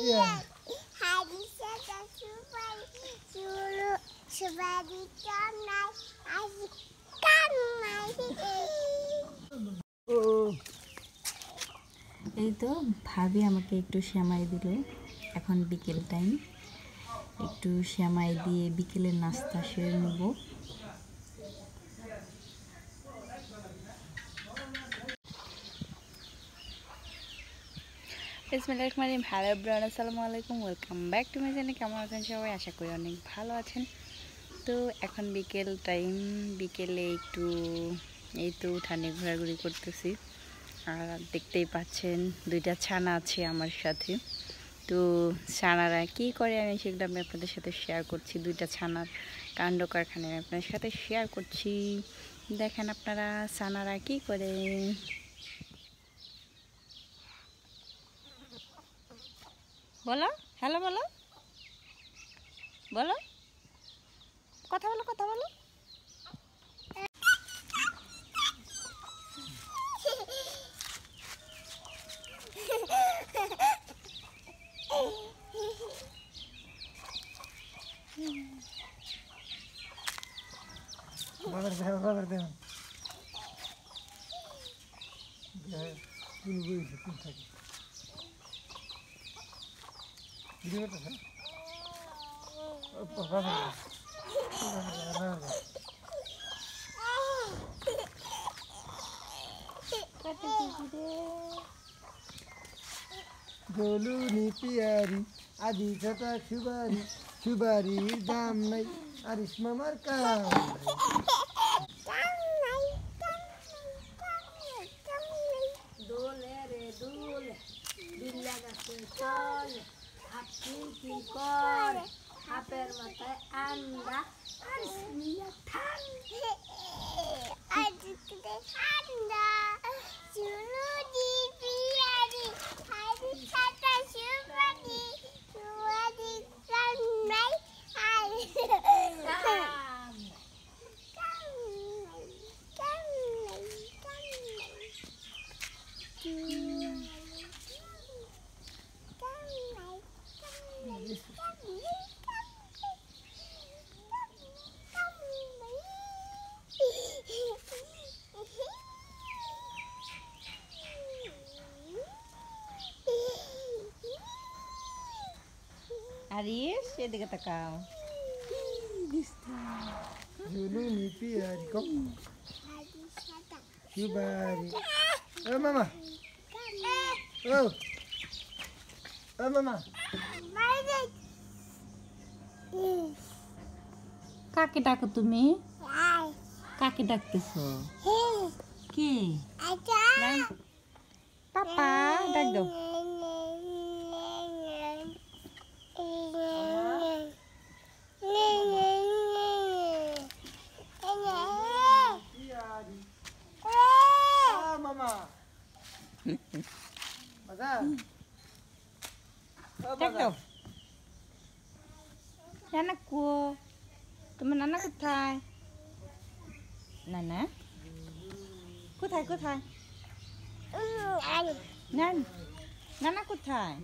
এই তো ভাবি আমাকে একটু সেমাই দিল। এখন বিকেল টাইম, একটু সেমাই দিয়ে বিকেলের নাস্তা সেরে নেব। হ্যালো এভরিওয়ান, আসসালামু আলাইকুম, welcome back to my channel. কেমন আছেন সবাই? আশা করি অনেক ভালো আছেন। তো এখন বিকেল টাইম, বিকেলে একটু এই তো উঠানে ঘোরাঘুরি করতেছি। আর দেখতেই পাচ্ছেন দুইটা ছানা আছে আমার সাথে। তো ছানারা কী করে আমি সেগুলো আমি আপনাদের সাথে শেয়ার করছি। দুইটা ছানার কাণ্ড কারখানা আমি আপনাদের সাথে শেয়ার করছি। দেখেন আপনারা ছানারা কী করে। বলো, হ্যালো বলো, বলো, কথা বলো, কথা বলো। বাবার দেন ফুল বইছে ফুল থাকে ভিডিওটা না বাবা গোলুনি পিয়ারি আদি ছাতা সুবারি সুবারির দাম নাই আরিস মামার কাম দোলে রে দোলে, বিল্লা গাছে চলে, হাতি কি করে, হাপের মাথায় আন্ডা, আর মিয়া ঠান্ডা, ঠান্ডা চুলু দি পিয়ারি হাড়ি ছাতা সুবারি সুবারি কান্নাই আই আরিস এদিকে তাকাও। গোলুনি পিয়ারি কম হাড়ি ছাতা সুবারি ও মামা ও মামা বাইরে কাকে ডাকো তুমি? আই কাকে ডাকতেছো? হে কে? আচ্ছা পাপা ডাক দাও। পিয়ারি মামা বাজা ডাক দাও। নানা কো, তোমার নানা কোথায়? নানা কোথায় কোথায়? নান নানা কোথায়?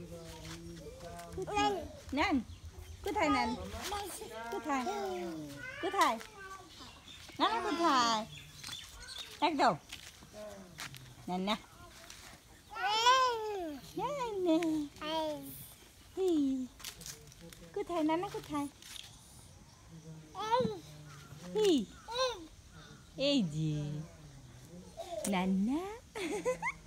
নান কোথায়? নান কোথায়? কোথায়? নানা কোথায়? ডাক দাও। নানা নানা, কোথায় নানা কোথায়? এই যে নানা